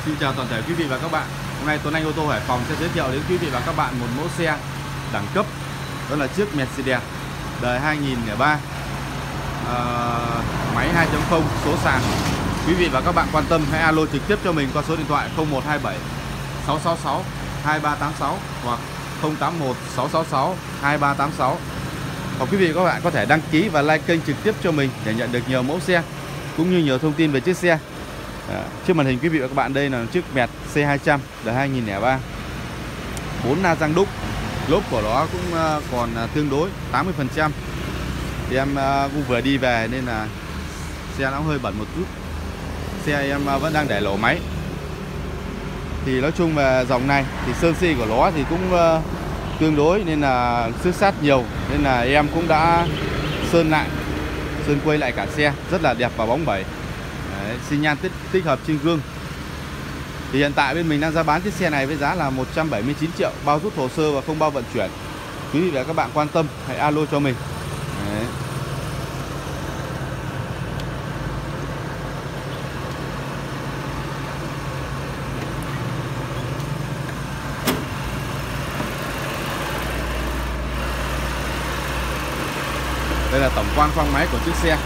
Xin chào toàn thể quý vị và các bạn. Hôm nay Tuấn Anh Ô tô Hải Phòng sẽ giới thiệu đến quý vị và các bạn một mẫu xe đẳng cấp, đó là chiếc Mercedes đời 2003, máy 2.0 số sàn. Quý vị và các bạn quan tâm hãy alo trực tiếp cho mình qua số điện thoại 0127 666 2386 hoặc 081 666 2386. Hoặc quý vị và các bạn có thể đăng ký và like kênh trực tiếp cho mình để nhận được nhiều mẫu xe cũng như nhiều thông tin về chiếc xe. Trước màn hình quý vị và các bạn đây là chiếc Merc C200 đời 2003, 4 la răng đúc, lốp của nó cũng còn tương đối 80%. Thì em cũng vừa đi về nên là xe nó hơi bẩn một chút. Xe em vẫn đang để lổ máy. Thì nói chung về dòng này thì sơn si của nó thì cũng tương đối nên là xước sát nhiều, nên là em cũng đã sơn lại, sơn quay lại cả xe rất là đẹp và bóng bẩy. Đấy, xi nhan tích hợp trên gương. Thì hiện tại bên mình đang ra bán chiếc xe này với giá là 179 triệu, bao rút hồ sơ và không bao vận chuyển. Quý vị và các bạn quan tâm hãy alo cho mình. Đấy. Đây là tổng quan khoang máy của chiếc xe.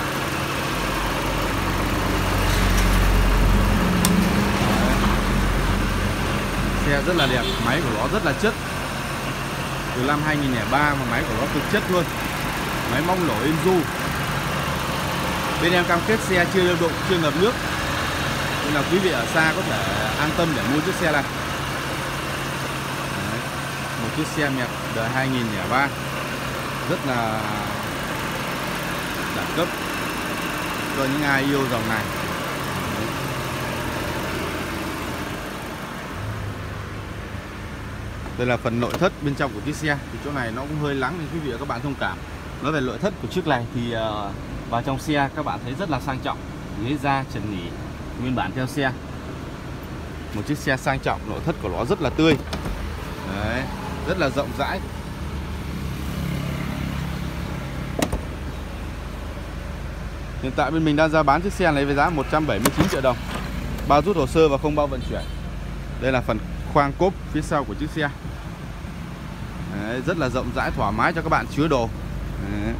Xe rất là đẹp, máy của nó rất là chất. Từ năm 2003 mà máy của nó cực chất luôn. Máy mong nổi êm du. Bên em cam kết xe chưa lưu đụng, chưa ngập nước, nên là quý vị ở xa có thể an tâm để mua chiếc xe này. Đấy. Một chiếc xe Merc đời 2003 rất là đẳng cấp cho những ai yêu dòng này. Đây là phần nội thất bên trong của chiếc xe. Thì chỗ này nó cũng hơi lắng nên quý vị và các bạn thông cảm. Nói về nội thất của chiếc này thì vào trong xe các bạn thấy rất là sang trọng. Ghế da, trần nỉ nguyên bản theo xe. Một chiếc xe sang trọng, nội thất của nó rất là tươi. Đấy, rất là rộng rãi. Hiện tại bên mình đang ra bán chiếc xe này với giá 179 triệu đồng, bao rút hồ sơ và không bao vận chuyển. Đây là phần khoang cốp phía sau của chiếc xe. Đấy, rất là rộng rãi, thoải mái cho các bạn chứa đồ. Đấy.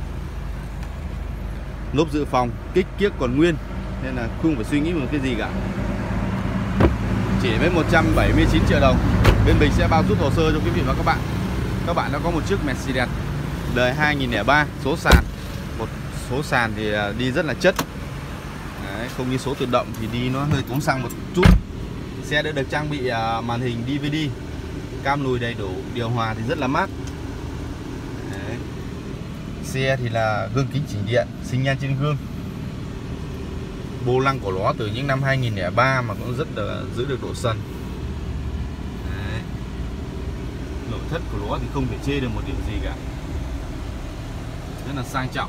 Lốp dự phòng, kích kiếc còn nguyên nên là không phải suy nghĩ một cái gì cả. Chỉ với 179 triệu đồng bên mình sẽ bao rút hồ sơ cho quý vị và các bạn. Các bạn đã có một chiếc Mercedes đời 2003 số sàn. Một số sàn thì đi rất là chất. Đấy, không như số tự động thì đi nó hơi tốn xăng một chút. Xe đã được trang bị màn hình DVD, cam lùi đầy đủ, điều hòa thì rất là mát. Đấy. Xe thì là gương kính chỉnh điện, xi nhan trên gương. Vô lăng của nó từ những năm 2003 mà cũng rất là giữ được độ sần. Đấy. Nội thất của nó thì không thể chê được một điểm gì cả, rất là sang trọng.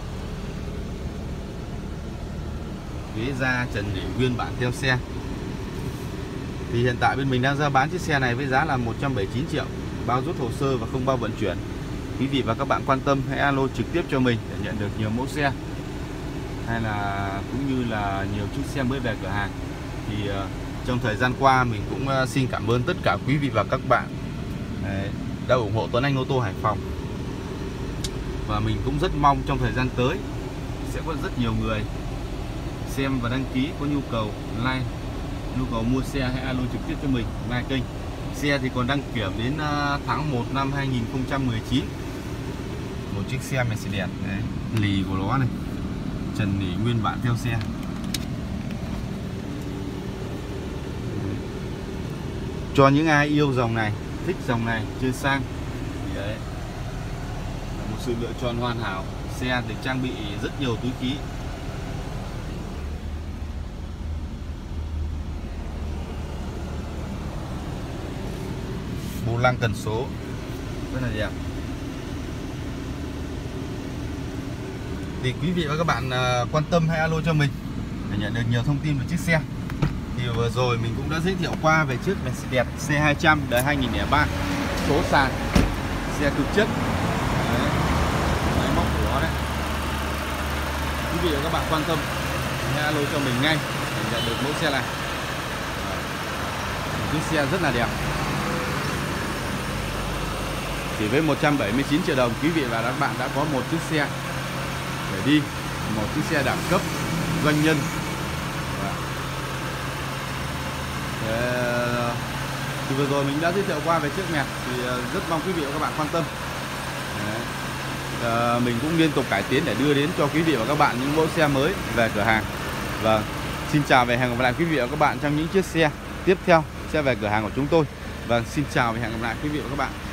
Ghế da, trần nỉ nguyên bản theo xe. Thì hiện tại bên mình đang ra bán chiếc xe này với giá là 179 triệu, bao rút hồ sơ và không bao vận chuyển. Quý vị và các bạn quan tâm hãy alo trực tiếp cho mình để nhận được nhiều mẫu xe, hay là cũng như là nhiều chiếc xe mới về cửa hàng. Thì trong thời gian qua mình cũng xin cảm ơn tất cả quý vị và các bạn đã ủng hộ Tuấn Anh Ô tô Hải Phòng. Và mình cũng rất mong trong thời gian tới sẽ có rất nhiều người xem và đăng ký, có nhu cầu like, nhu cầu mua xe hãy alo trực tiếp cho mình, like kênh. Xe thì còn đăng kiểm đến tháng 1 năm 2019. Một chiếc xe Mercedes đấy, lì của nó này, trần nỉ nguyên bản theo xe. Cho những ai yêu dòng này, thích dòng này, chơi sang thì đấy là một sự lựa chọn hoàn hảo. Xe được trang bị rất nhiều túi khí. Vô lăng cần số rất là đẹp. Thì quý vị và các bạn quan tâm hãy alo cho mình để nhận được nhiều thông tin về chiếc xe. Thì vừa rồi mình cũng đã giới thiệu qua về chiếc Mercedes C200 đời 2003 số sàn, xe cực chất. Đấy, máy móc của nó đấy. Quý vị và các bạn quan tâm hãy alo cho mình ngay để nhận được mẫu xe này. chiếc xe rất là đẹp. Chỉ với 179 triệu đồng, quý vị và các bạn đã có một chiếc xe để đi, một chiếc xe đẳng cấp doanh nhân. Thì vừa rồi mình đã giới thiệu qua về chiếc Mẹt, thì rất mong quý vị và các bạn quan tâm. Mình cũng liên tục cải tiến để đưa đến cho quý vị và các bạn những mẫu xe mới về cửa hàng. Và xin chào và hẹn gặp lại quý vị và các bạn trong những chiếc xe tiếp theo sẽ về cửa hàng của chúng tôi. Và xin chào và hẹn gặp lại quý vị và các bạn.